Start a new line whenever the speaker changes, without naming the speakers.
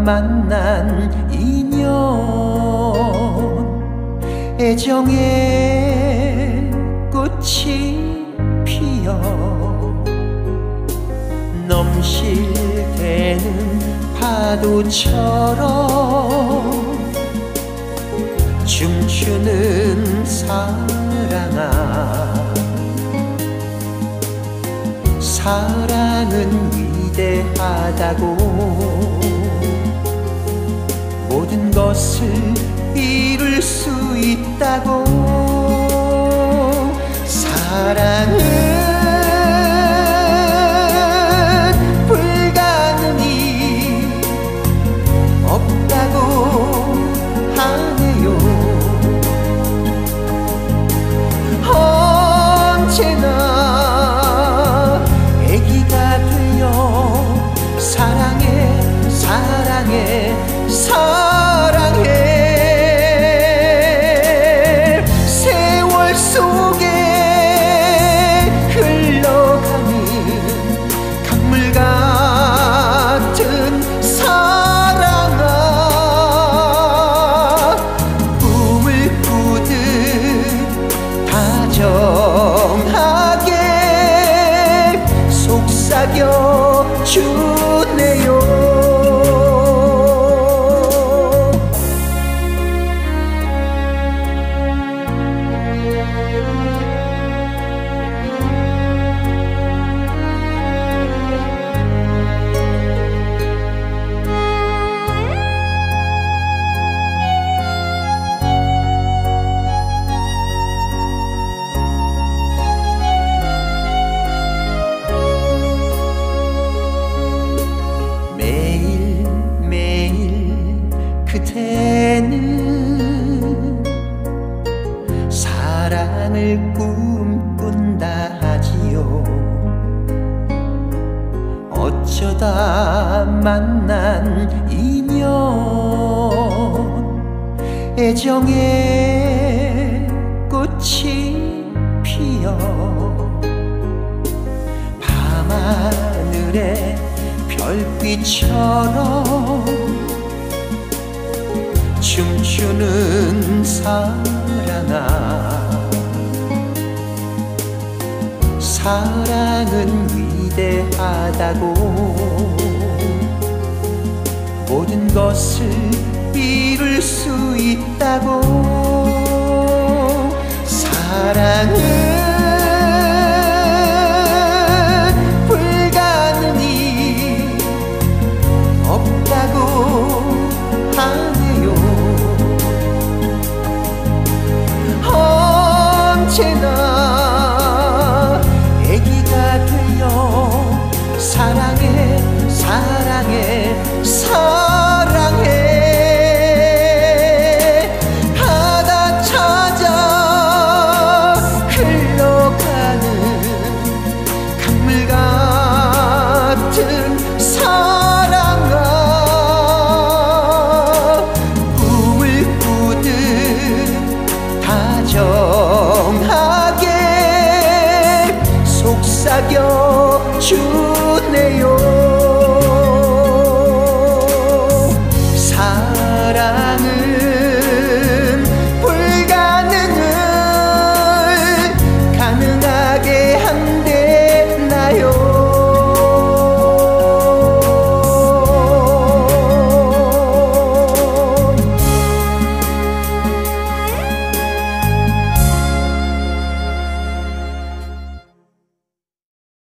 만난 인연, 애정의 꽃이 피어 넘실대는 파도처럼 춤추는 사랑아, 사랑은 위대하다고 모든 것을 이룰 수 있다고. 사랑은 불가능이 없다고 하네요. 언제나 애기가 되어 사랑해 사랑해 사랑해. 세월 속에 흘러가는 강물 같은 사랑아, 꿈을 꾸듯 다정하게 속삭여 주네요. 그대는 사랑을 꿈꾼다 하지요. 어쩌다 만난 인연, 애정의 꽃이 피어 밤하늘의 별빛처럼 춤추는 사랑아, 사랑은 위대하다고 모든 것을 이룰 수 있다고. 사랑은 불가능이 없다고 하네요. 언제나 애기가 되어 사랑해 사랑해 사랑해. 바다 찾아 흘러가는 강물 같은 사랑아, 꿈을 꾸듯 다정하게 속삭여 주